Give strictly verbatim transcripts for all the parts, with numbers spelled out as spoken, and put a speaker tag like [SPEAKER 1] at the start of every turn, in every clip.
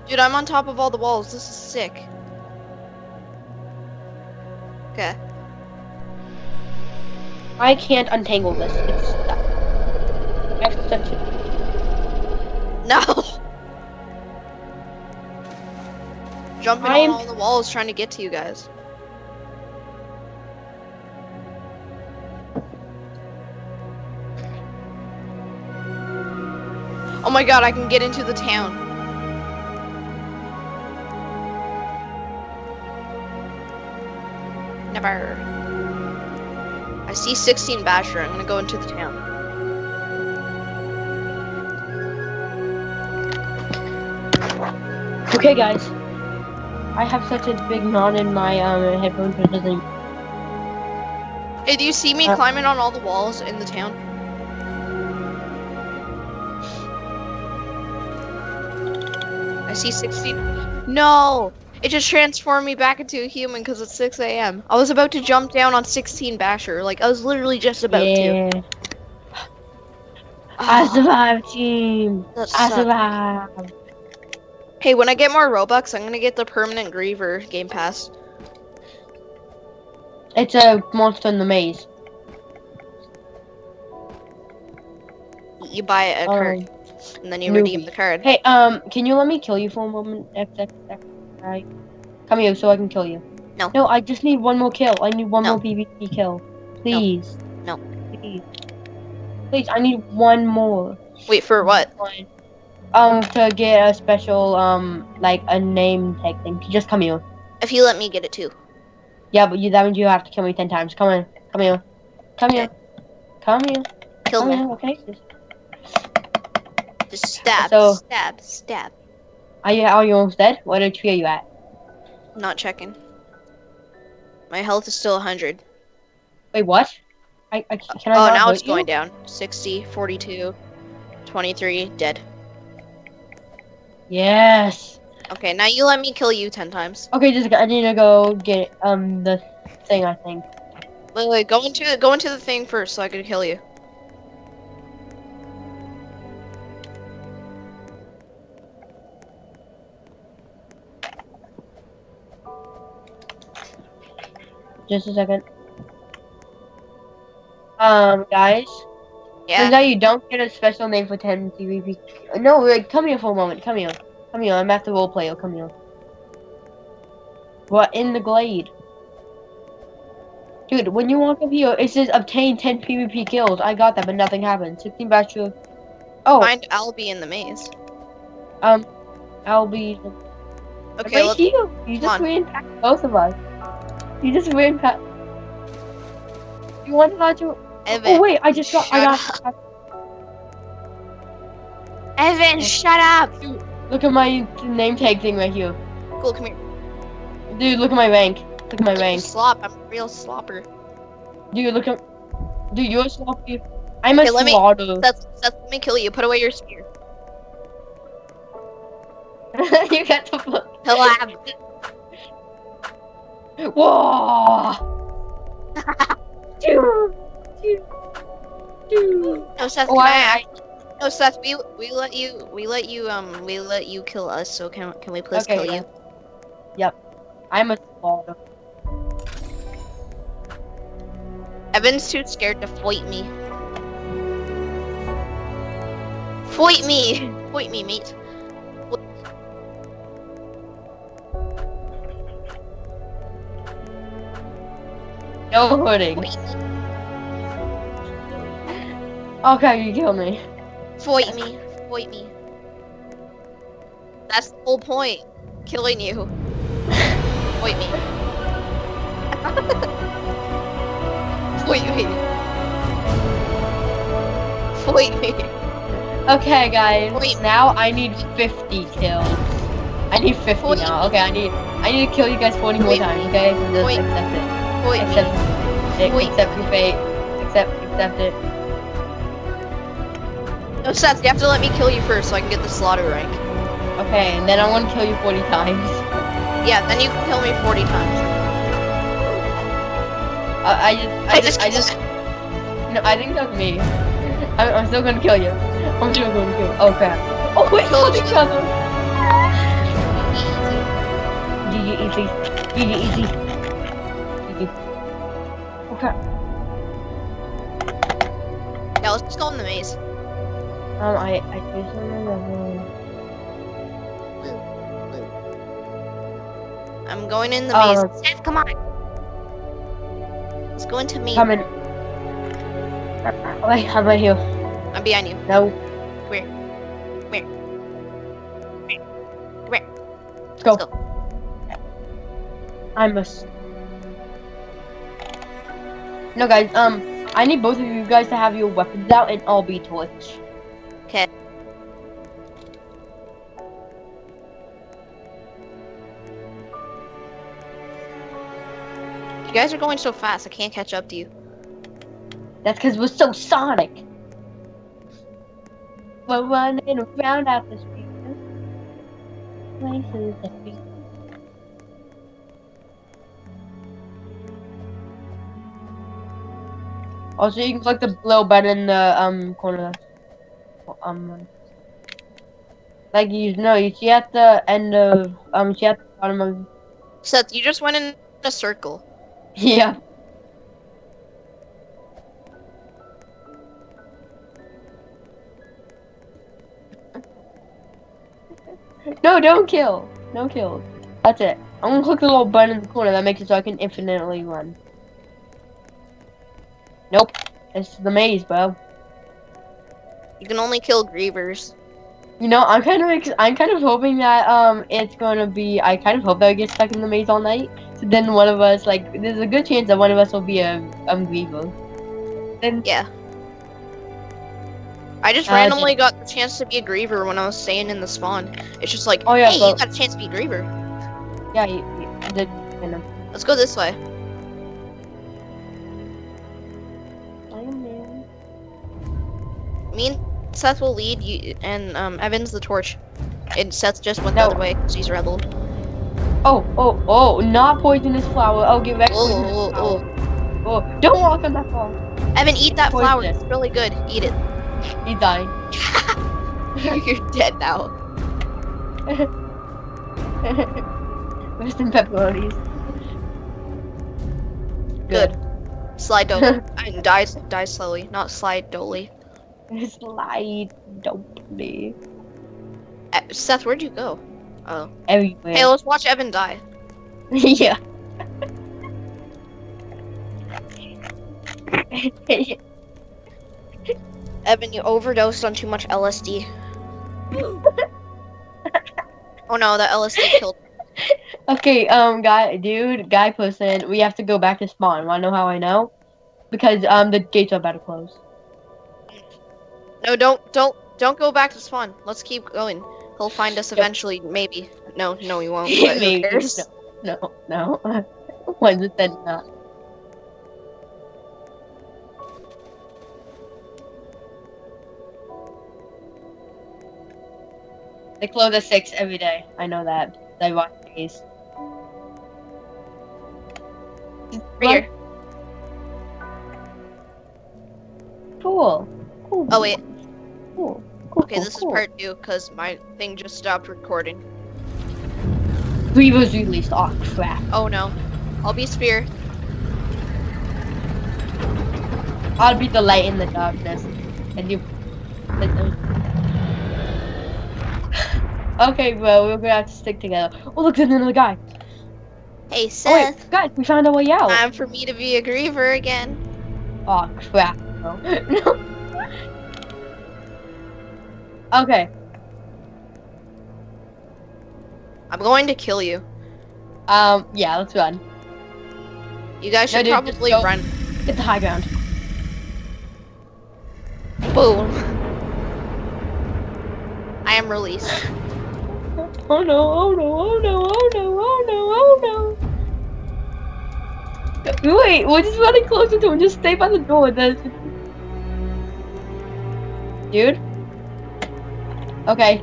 [SPEAKER 1] Dude, I'm on top of all the walls. This is sick. Okay.
[SPEAKER 2] I can't untangle this. It's stuck. I have such a...
[SPEAKER 1] No! Jumping
[SPEAKER 2] I'm...
[SPEAKER 1] on all the walls trying to get to you guys. Oh my god, I can get into the town. Never. I see sixteen Basher. I'm gonna go into the town.
[SPEAKER 2] Okay, guys. I have such a big knot in my um headphones, but it doesn't.
[SPEAKER 1] Hey, do you see me
[SPEAKER 2] Uh,
[SPEAKER 1] climbing on all the walls in the town? I see sixteen. No! It just transformed me back into a human because it's six A M I was about to jump down on sixteen Basher. Like, I was literally just about
[SPEAKER 2] yeah.
[SPEAKER 1] to.
[SPEAKER 2] I
[SPEAKER 1] Ah,
[SPEAKER 2] survived, team.
[SPEAKER 1] that
[SPEAKER 2] I
[SPEAKER 1] sucked.
[SPEAKER 2] survived.
[SPEAKER 1] Hey, when I get more Robux, I'm gonna get the permanent Griever Game Pass.
[SPEAKER 2] It's a monster in the maze.
[SPEAKER 1] You buy a
[SPEAKER 2] Um,
[SPEAKER 1] card, and then you
[SPEAKER 2] newbie.
[SPEAKER 1] redeem the card.
[SPEAKER 2] Hey, um, can you let me kill you for a moment? X, X, X, right. Come here so I can kill you.
[SPEAKER 1] No.
[SPEAKER 2] No, I just need one more kill. I need one
[SPEAKER 1] No.
[SPEAKER 2] more PvP kill. Please.
[SPEAKER 1] No.
[SPEAKER 2] Please. Please, I need one more.
[SPEAKER 1] Wait, for what?
[SPEAKER 2] One. Um, to get a special, um, like a name tag thing. Just come here.
[SPEAKER 1] If you let me get it too.
[SPEAKER 2] Yeah, but you that means you have to kill me ten times. Come on. Come here. Come here. Come here.
[SPEAKER 1] Kill
[SPEAKER 2] Come
[SPEAKER 1] me.
[SPEAKER 2] here, okay? Just,
[SPEAKER 1] Just stab,
[SPEAKER 2] So-
[SPEAKER 1] stab, stab.
[SPEAKER 2] are you are you almost dead? What H P are you at?
[SPEAKER 1] Not checking. My health is still one hundred.
[SPEAKER 2] Wait, what? I, I can I
[SPEAKER 1] Oh,
[SPEAKER 2] not
[SPEAKER 1] now
[SPEAKER 2] hurt
[SPEAKER 1] it's going
[SPEAKER 2] you?
[SPEAKER 1] down. sixty, forty-two, twenty-three, dead.
[SPEAKER 2] Yes.
[SPEAKER 1] Okay, now you let me kill you ten times.
[SPEAKER 2] Okay, just I need to go get um the thing. I think.
[SPEAKER 1] Wait, wait, go into go into the thing first so I can kill you.
[SPEAKER 2] Just a second. Um, guys.
[SPEAKER 1] Yeah.
[SPEAKER 2] Turns out you don't get a special name for ten PvP. No, wait, come here for a moment. Come here. Come here. I'm at the role play. Come here. What in the glade? Dude, when you walk up here, it says obtain ten PvP kills. I got that, but nothing happened. sixteen bachelor. Oh,
[SPEAKER 1] Find Albie in the maze.
[SPEAKER 2] um, I'll be
[SPEAKER 1] Okay,
[SPEAKER 2] right
[SPEAKER 1] let's,
[SPEAKER 2] here. You just
[SPEAKER 1] on.
[SPEAKER 2] ran past both of us. You just ran past. You want to to?
[SPEAKER 1] Evan.
[SPEAKER 2] Oh wait, I just got. I
[SPEAKER 1] shut
[SPEAKER 2] got.
[SPEAKER 1] Evan, shut up!
[SPEAKER 2] Dude, look at my name tag thing right here.
[SPEAKER 1] Cool, come here.
[SPEAKER 2] Dude, look at my rank. Look at my rank.
[SPEAKER 1] Slop, I'm a real slopper.
[SPEAKER 2] Dude, look at. Dude, you're a sloppy. I'm a
[SPEAKER 1] Okay, let me-
[SPEAKER 2] slaughter.
[SPEAKER 1] Seth, Seth, let me kill you. Put away your spear.
[SPEAKER 2] You got the fuck.
[SPEAKER 1] Collab.
[SPEAKER 2] Whoa! Dude, dude, dude.
[SPEAKER 1] No, Seth,
[SPEAKER 2] Oh,
[SPEAKER 1] can I
[SPEAKER 2] I-
[SPEAKER 1] act? No, Seth, we we let you we let you um we let you kill us. So can can we please
[SPEAKER 2] Okay,
[SPEAKER 1] kill
[SPEAKER 2] yeah.
[SPEAKER 1] you?
[SPEAKER 2] Yep. I'm a slaughter.
[SPEAKER 1] Evan's too scared to fight me. Fight me, fight me, mate.
[SPEAKER 2] No hurting.
[SPEAKER 1] Fight me,
[SPEAKER 2] Okay, you killed me.
[SPEAKER 1] fight me, fight me. That's the whole point. Killing you. Fight me. Fight me. Fight me.
[SPEAKER 2] Okay, guys.
[SPEAKER 1] Wait.
[SPEAKER 2] Now I need fifty kills. I need fifty
[SPEAKER 1] Wait.
[SPEAKER 2] now. Okay, I need I need to kill you guys forty more
[SPEAKER 1] Wait.
[SPEAKER 2] times. Okay, so just
[SPEAKER 1] Wait.
[SPEAKER 2] accept it.
[SPEAKER 1] Fight me.
[SPEAKER 2] Accept it.
[SPEAKER 1] Wait.
[SPEAKER 2] Accept your fate. Accept accept it.
[SPEAKER 1] No, Seth, you have to let me kill you first so I can get the slaughter rank.
[SPEAKER 2] Okay, and then I want to kill you forty times.
[SPEAKER 1] Yeah, then you can kill me forty times.
[SPEAKER 2] I, I just I, just I just no. I think that's me. I'm, I'm still gonna kill you. I'm still gonna kill you. Oh crap. Oh, we
[SPEAKER 1] Killed
[SPEAKER 2] killed each other. Easy, easy. Easy, easy. Easy. Okay.
[SPEAKER 1] Yeah, let's just go in the maze.
[SPEAKER 2] Um, I, I just remember.
[SPEAKER 1] I'm going in the
[SPEAKER 2] Uh,
[SPEAKER 1] maze. Seth, come on. Let's go into me.
[SPEAKER 2] Coming. Wait, I'm right here.
[SPEAKER 1] I'm behind you.
[SPEAKER 2] No.
[SPEAKER 1] Come here. Come here. Come here. Come here.
[SPEAKER 2] Let's go.
[SPEAKER 1] Let's go.
[SPEAKER 2] I must. No, guys. Um, I need both of you guys to have your weapons out, and I'll be torch.
[SPEAKER 1] Okay. You guys are going so fast, I can't catch up to you.
[SPEAKER 2] That's because we're so Sonic. We're running around at the street. Places that we. Also, you can click the little button in the um corner. Um, like you know, you see at the end of um, you see at the bottom of.
[SPEAKER 1] Seth, you just went in a circle.
[SPEAKER 2] Yeah. No, don't kill. No kills. That's it. I'm gonna click the little button in the corner that makes it so I can infinitely run. Nope. It's the maze, bro.
[SPEAKER 1] You can only kill grievers.
[SPEAKER 2] You know, I'm kind of ex I'm kind of hoping that um it's gonna be. I kind of hope that we get stuck in the maze all night. So then one of us, like, there's a good chance that one of us will be a um griever. Then
[SPEAKER 1] Yeah. I just
[SPEAKER 2] Uh,
[SPEAKER 1] randomly got the chance to be a griever when I was staying in the spawn. It's just like,
[SPEAKER 2] Oh, yeah,
[SPEAKER 1] hey,
[SPEAKER 2] but-
[SPEAKER 1] you got a chance to be a griever.
[SPEAKER 2] yeah, you, you did. You know.
[SPEAKER 1] Let's go this way. Me and Seth will lead you, and um, Evan's the torch. And Seth just went
[SPEAKER 2] No.
[SPEAKER 1] the other way because he's rebel.
[SPEAKER 2] Oh, oh, oh! Not poisonous flower. Oh, get back.
[SPEAKER 1] Oh,
[SPEAKER 2] poisonous
[SPEAKER 1] oh,
[SPEAKER 2] flower.
[SPEAKER 1] oh.
[SPEAKER 2] Oh, don't walk on that flower.
[SPEAKER 1] Evan, eat that flower.
[SPEAKER 2] Poisonous.
[SPEAKER 1] It's really good. Eat it.
[SPEAKER 2] He's dying.
[SPEAKER 1] You're dead now.
[SPEAKER 2] Rest in pepperonis.
[SPEAKER 1] Good. Slide dolly. I mean, die, die slowly, not slide dolly.
[SPEAKER 2] Slide dopey.
[SPEAKER 1] Uh, Seth, where'd you go? Oh.
[SPEAKER 2] Everywhere.
[SPEAKER 1] Hey, let's watch Evan die.
[SPEAKER 2] Yeah.
[SPEAKER 1] Evan, you overdosed on too much L S D. Oh no, that L S D killed me.
[SPEAKER 2] Okay, um, guy, dude, guy person, we have to go back to spawn. Wanna know how I know? Because um, the gates are about to close.
[SPEAKER 1] No, don't, don't, don't go back to spawn. Let's keep going. He'll find us eventually, maybe. No, no, he won't. But who
[SPEAKER 2] Maybe.
[SPEAKER 1] cares?
[SPEAKER 2] No, no, no. One percent not. They close at six every day. I know that. I watch these.
[SPEAKER 1] Right here.
[SPEAKER 2] Cool. Cool.
[SPEAKER 1] Oh wait.
[SPEAKER 2] Cool. Cool.
[SPEAKER 1] Okay,
[SPEAKER 2] cool,
[SPEAKER 1] this
[SPEAKER 2] cool.
[SPEAKER 1] is part two because my thing just stopped recording.
[SPEAKER 2] Grievous released. Oh crap.
[SPEAKER 1] Oh no. I'll be spear.
[SPEAKER 2] I'll be the light in the darkness. And you. Okay, bro, we're gonna have to stick together. Oh, look, there's another guy.
[SPEAKER 1] Hey,
[SPEAKER 2] Oh,
[SPEAKER 1] Seth.
[SPEAKER 2] wait, guys, we found our way out.
[SPEAKER 1] Time for me to be a griever again.
[SPEAKER 2] Oh, crap, bro. No. Okay.
[SPEAKER 1] I'm going to kill you.
[SPEAKER 2] Um, yeah, let's run.
[SPEAKER 1] You guys
[SPEAKER 2] No,
[SPEAKER 1] should
[SPEAKER 2] dude, just
[SPEAKER 1] probably
[SPEAKER 2] go-
[SPEAKER 1] run.
[SPEAKER 2] Get the high ground.
[SPEAKER 1] Boom. I am released.
[SPEAKER 2] Oh no, oh no, oh no, oh no, oh no, oh no. Wait, we're just running closer to him. Just stay by the door. That's... Dude? Okay.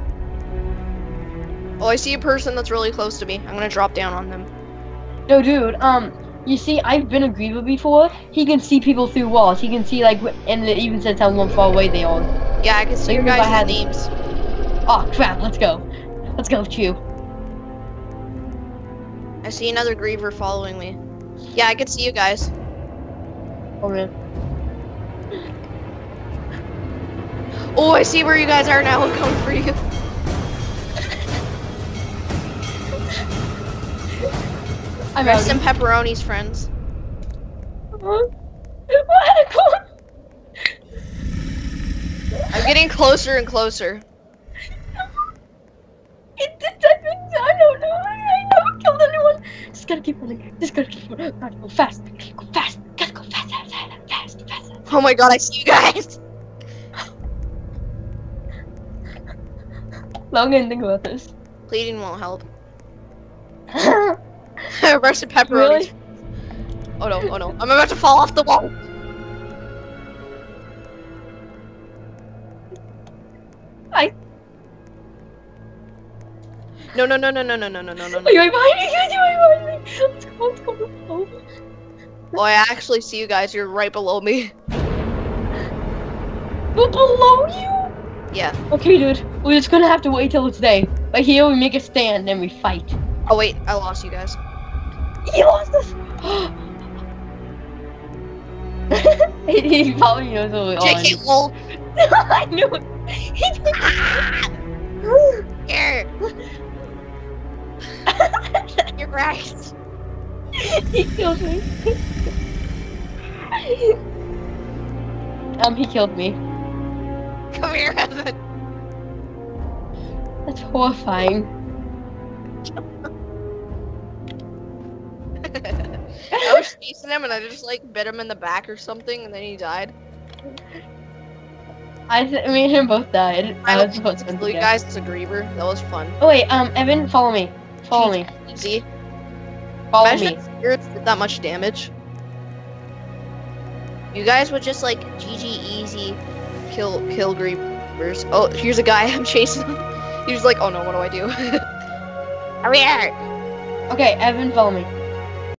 [SPEAKER 1] Oh, I see a person that's really close to me. I'm gonna drop down on them.
[SPEAKER 2] No, dude, um, you see, I've been a griever before. He can see people through walls. He can see, like, wh- and it even says how far away they are.
[SPEAKER 1] Yeah, I can see
[SPEAKER 2] Like,
[SPEAKER 1] your
[SPEAKER 2] if I
[SPEAKER 1] guys'
[SPEAKER 2] had-
[SPEAKER 1] names.
[SPEAKER 2] Oh, crap, let's go. Let's go, Chew.
[SPEAKER 1] I see another Griever following me. Yeah, I can see you guys.
[SPEAKER 2] Oh man.
[SPEAKER 1] Oh, I see where you guys are now. I'm coming for you.
[SPEAKER 2] I'm
[SPEAKER 1] Rest
[SPEAKER 2] out.
[SPEAKER 1] in pepperonis, friends.
[SPEAKER 2] What?
[SPEAKER 1] I'm getting closer and closer.
[SPEAKER 2] It did that thing. I don't know. I haven't killed anyone. Just gotta keep running. Just gotta keep running. Gotta go fast. Gotta go fast. Gotta go fast. Fast. Fast. Fast. fast.
[SPEAKER 1] Oh my god, I see you guys.
[SPEAKER 2] Long and think about this.
[SPEAKER 1] Pleading won't help. Rest in pepperonis.
[SPEAKER 2] Really?
[SPEAKER 1] Oh no, oh no. I'm about to fall off the wall.
[SPEAKER 2] I.
[SPEAKER 1] No, no, no, no, no, no, no, no, no, no.
[SPEAKER 2] Wait, wait, behind me. Wait, wait, behind me. Let's go. Let's go. Let's go.
[SPEAKER 1] Oh, I actually see you guys. You're right below me.
[SPEAKER 2] We're below you?
[SPEAKER 1] Yeah.
[SPEAKER 2] Okay, dude. We're just gonna have to wait till it's day. But here we make a stand and we fight.
[SPEAKER 1] Oh wait, I lost you guys.
[SPEAKER 2] He lost us. he, he probably knows what we're
[SPEAKER 1] J
[SPEAKER 2] on.
[SPEAKER 1] K lol.
[SPEAKER 2] I knew it. He did.
[SPEAKER 1] Here. You're right.
[SPEAKER 2] He killed me. um, he killed me.
[SPEAKER 1] Come here, Evan.
[SPEAKER 2] That's horrifying.
[SPEAKER 1] I was chasing him and I just like bit him in the back or something and then he died.
[SPEAKER 2] I th me and him both died.
[SPEAKER 1] I
[SPEAKER 2] I
[SPEAKER 1] don't
[SPEAKER 2] was
[SPEAKER 1] think
[SPEAKER 2] supposed
[SPEAKER 1] it's
[SPEAKER 2] to
[SPEAKER 1] blue
[SPEAKER 2] die.
[SPEAKER 1] guys as a Griever. That was fun.
[SPEAKER 2] Oh wait, um, Evan, follow me. Follow me.
[SPEAKER 1] Easy.
[SPEAKER 2] Follow
[SPEAKER 1] Imagine
[SPEAKER 2] me.
[SPEAKER 1] if spirits did that much damage. You guys would just like G G easy kill kill Grievers. Oh, here's a guy. I'm chasing him. He's like, oh no, what do I do? Come here.
[SPEAKER 2] Okay, Evan, follow me.